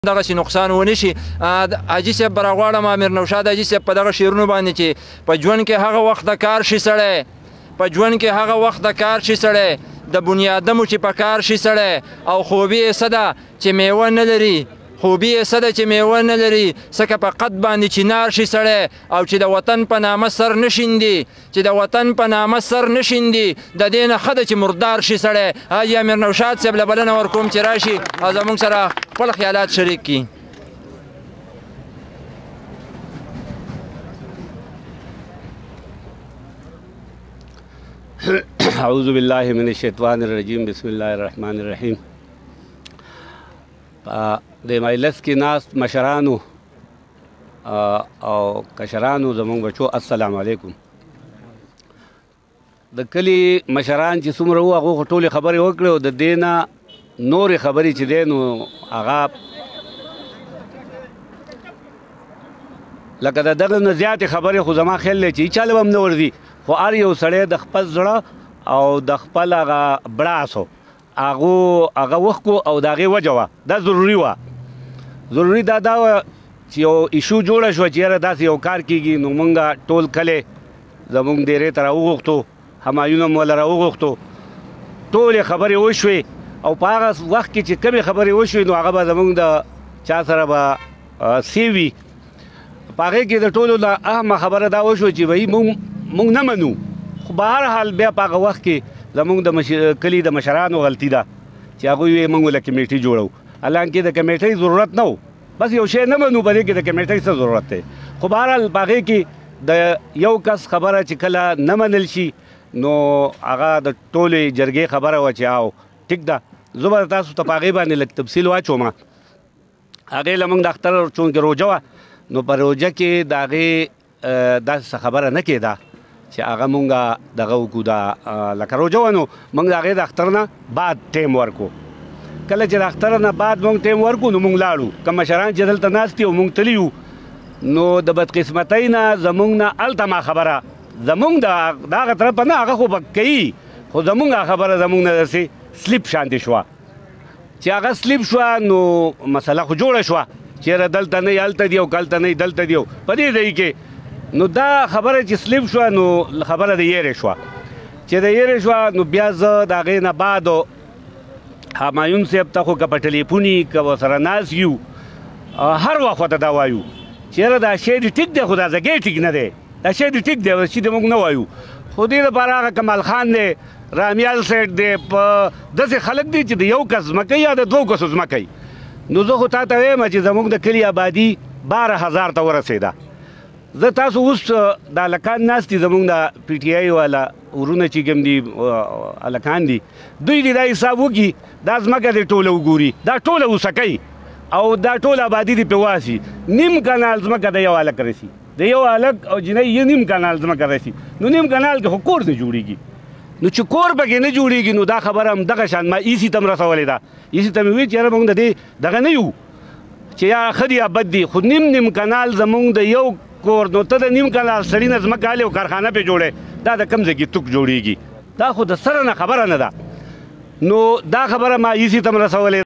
دغسې نقصان ونه شي. حاجي صاحب به راغواړم امیر نوشاد حاجي صاحب په دغه شعرونو باندې چې په ژوند کې هغه وخت د کار شي سړی، په ژوند کې هغه وخت د کار شي سړی، د بنیادمو چې په کار شي سړی، او خوبي یې څه ده چې میوه نه لري، خوبي یې څه ده چې میوه نه لري، څکه په قد باندې چنار شي سړی، او چې د وطن په نامه سر نه شیندي، چې د وطن په نامه سر نه شیندي، د دې نه ښه ده چې مردار شي سړی. حاجي امیر نوشاد صاحب له بلنه ورکوم چې راشي او زموږ سره خپل خیالات شریک کړي. اعوذ بالله من الشیطان الرجیم، بسم الله الرحمن الرحیم. د مجلس کې ناست مشرانو او کشرانو زموږ بچو السلام علیکم. د کلي مشران چې څومره وو هغو خو ټولې خبرې وکړې او د دې نه نورې خبرې چې دی نو هغه لکه د دغه نه زیاتې خبرې خو زما خیال دی چې هیچا له به هم نه ورځي، خو هر یو سړی د خپل زړه او د خپل هغه بړاسو هغه وښکو او د هغې وجه وه، دا ضروري وه. ضروري دا وه چې یو ایشو جوړه شوه چې یاره داسې یو کار کېږي، نو مونږ ټول کلی زمونږ ډیرې ته راوغوښتو، همایون هم وله راوغوښتو، ټولې خبرې وشوې او په هغه وخت کې چې کمې خبرې وشوې نو هغه به زمونږ د چا سره به سیوي. په هغې کې د ټولو نه اهمه خبره دا وشوه چې وایي مونږ نه منو، خو به هر حال بیا په هغه وخت کې زمونږ د کلي د مشرانو غلطي ده چې هغوی ویې مونږ له کمیټې جوړو، حالانکې د کمیټۍ ضرورت نه و، بس یو شی نه منو په دې کې د کمیټۍ څه ضرورت دی. خو بهرحال په هغې کې د یو کس خبره چې کله نه منل شي نو هغه د ټولې جرګې خبره وه چې او ټیک ده زه به تاسو ته په هغې باندې لږ تفصیل واچوم. هغې له مونږ د اختر چونکې روژه وه نو په روژه کې د هغې داسې څه خبره نه کېده چې هغه مونږ دغه وکړو، دا لکه روژه وه نو مونږ د هغې د اختر نه بعد ټیم ورکړو. کله چې د اختر نه بعد مونږ ټیم ورکړو نو مونږ لاړو، که مشران چې دلته ناست دي او مونږ تللي یو نو د بدقسمتۍ نه زمونږ نه هلته ما خبره زمونږ د هغه طرفه نه، هغه خو به کوي، خو زمونږ خبره زمونږ نه داسې سلیپ شانتې شوه چې هغه سلیپ شوه نو مسله خو جوړه شوه چې یاره دلته نه یې هلته دي او که هلته نه یې دلته دي او په دې ځای کې نو دا خبره چې سلیپ شوه نو خبره د یېرې شوه. چې د یېرې شوه نو بیا زه د هغې نه بعد همایون صاحب ته خو که په ټلیفون یي که ورسره ناست یو هر وخت ورته دا وایو چې یاره دا شی دې ټیک دی خو دا ځګی ټیک نه دی، دا شی دې ټیک دی چې دې موږ نه وایو. خو دې لپاره هغه کمال خان دی، رامیال سیټ دی، په داسې خلک دي چې د یو کس ځمکه یا د دوو کسو ځمکه وي. نو زه خو تا ته وایم چې زموږ د کلي آبادي 12,000 ته ورسېده. زه تاسو اوس د هلکان ناست دي زموږ د پی ټي آی والا ورونه چې کوم دي هلکان دي، دوی دې دا حساب وکړي دا ځمکه دې ټوله وګوري، دا ټوله اوسه کوي او دا ټوله آبادي دې پرې واسي، نیم کنال ځمکه د یو هلک رسي، د یو هلک او جنۍ یو نیم کنال ځمکه رسي، نو نیم کنال کې خو کور نه جوړېږي. نو چې کور پکې نه جوړېږي نو دا خبره هم دغه شان ما ایسي ته م رسولې ده، ایسي ته مې وویل چې یاره موږ د دې دغه نه یو چې یا ښه دي یا بد دي، خو نیم کنال زموږ د یو کور، نو ته د نیم کنال سړي نه ځمکه هلې او کارخانه پرې جوړې، دا د کوم ځای کې توک جوړېږي، دا خو د سره نه خبره نه ده. نو دا خبره ما ایسي ته م رسولې